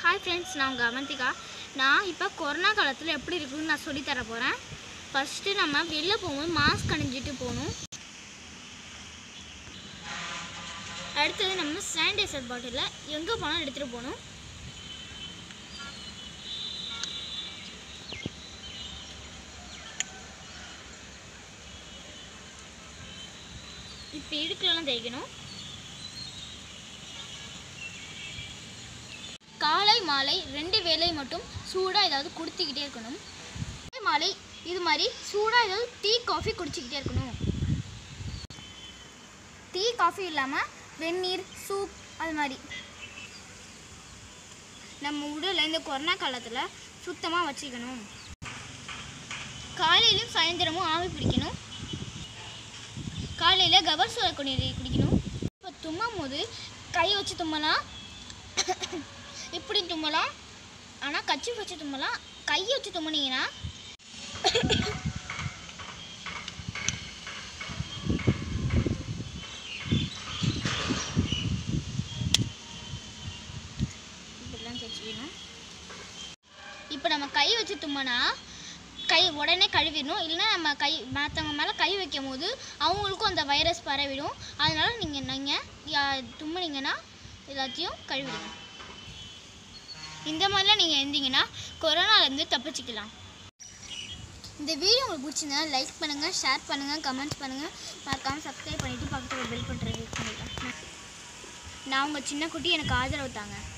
hi friends நான் உங்க அவந்திகா நான் இப்போ கொரோனா காலத்துல எப்படி இருக்குன்னு நான் சொல்லி தர போறேன் ஃபர்ஸ்ட் நம்ம வெளிய போகும்போது மாஸ்க் அணிஞ்சிட்டு போணும் அடுத்து நம்ம சானிடைசர் பாட்டில எங்க போனாலும் எடுத்துட்டு போணும் இப்போ இடுக்குலாம் தேய்க்கணும் காலை மாலை ரெண்டு வேளை மட்டும் சூடா ஏதாவது குடிச்சிக்கிட்டே இருக்கணும் மாலை இது மாதிரி சூடா ஏதாவது டீ காஃபி குடிச்சிக்கிட்டே இருக்கணும் டீ காஃபி இல்லாம வெந்நீர் சூப் அது மாதிரி நம்ம உடலை இந்த கொரோனா காலத்துல சுத்தமா வச்சுக்கணும் காலையிலும் சாயந்தரமும் ஆவி பிடிக்கணும் காலையில கபசுர குடிநீர் குடிக்கணும் இப்போ தும்மும் போது கை வச்சு தும்மலாம் இப்படி தும்மலாம் ஆனால் கச்சி வச்சு தும்மலாம் கையை வச்சு தும்முனீங்கன்னா இப்படிலாம் வச்சுக்கணும் இப்போ நம்ம கை வச்சு தும்மனா கை உடனே கழுவிடணும் இல்லைன்னா நம்ம கை மற்றவங்க மேலே கை வைக்கும் போது அவங்களுக்கும் அந்த வைரஸ் பரவிடும் அதனால நீங்கள் தும்முனீங்கன்னா எல்லாத்தையும் கழுவிடுங்க இந்த மாதிரிலாம் நீங்கள் இருந்தீங்கன்னா கொரோனாலேருந்து தப்பிச்சிக்கலாம் இந்த வீடியோ உங்களுக்கு பிடிச்சிருந்தா லைக் பண்ணுங்கள் ஷேர் பண்ணுங்கள் கமெண்ட்ஸ் பண்ணுங்கள் மறக்காமல் சப்ஸ்கிரைப் பண்ணிவிட்டு பக்கத்தில் பெல் பண்ணுறது நான் உங்கள் சின்ன குட்டி எனக்கு ஆதரவு தாங்க